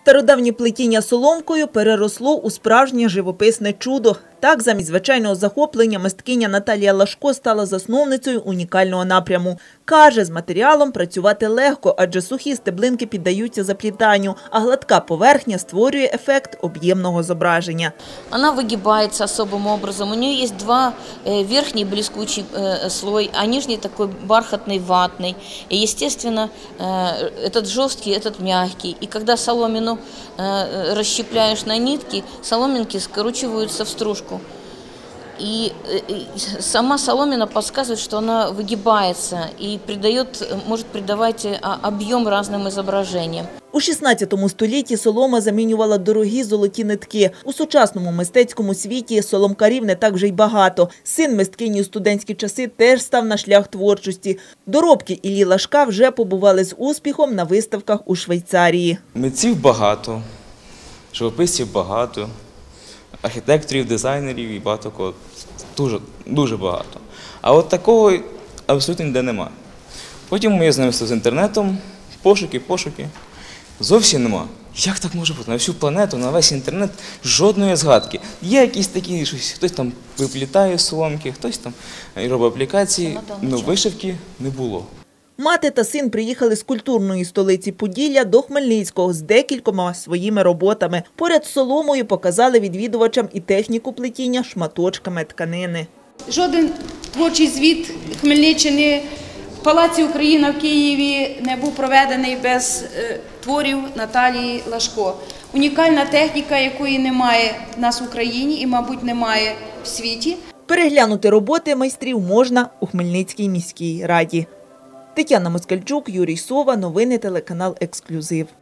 Стародавнє плетіння соломкою переросло у справжнє живописне чудо. Так, замість звичайного захоплення мисткиня Наталія Лашко стала засновницею унікального напряму. Каже, з матеріалом працювати легко, адже сухі стеблинки піддаються заплітанню, а гладка поверхня створює ефект об'ємного зображення. Она выгибается особым образом. У нее есть два верхний блескучий слой, а нижний такой бархатный, ватный. И, естественно, этот жесткий, этот мягкий. И когда соломину расщепляешь на нитки, соломинки скручиваются в стружку. И сама соломина подсказывает, что она выгибается и может придавать объем разным изображениям. У 16 столітті солома замінювала дорогі золоті нитки. У сучасному мистецькому світі соломкарів не так вже й багато. Син мисткині у студентські часи теж став на шлях творчості. Доробки Іллі Лашка вже побували з успіхом на виставках у Швейцарії. Митців багато, живописців багато, архітекторів, дизайнерів і багато кого. Дуже багато. А от такого абсолютно ніде нема. Потім я знайомився з інтернетом, пошуки. Зовсім нема. Як так може бути? На всю планету, на весь інтернет жодної згадки. Є якісь такі, хтось там виплітає соломки, хтось там робить аплікації, але вишивки не було. Мати та син приїхали з культурної столиці Поділля до Хмельницького з декількома своїми роботами. Поряд з соломою показали відвідувачам і техніку плетіння шматочками тканини. Жоден творчий звіт Хмельниччини в Палаці Україна в Києві не був проведений без творів Наталії Лашко. Унікальна техніка, якої немає в нас в Україні і, мабуть, немає в світі. Переглянути роботи майстрів можна у Хмельницькій міській раді. Тетяна Москальчук, Юрій Сова. Новини телеканал «Ексклюзив».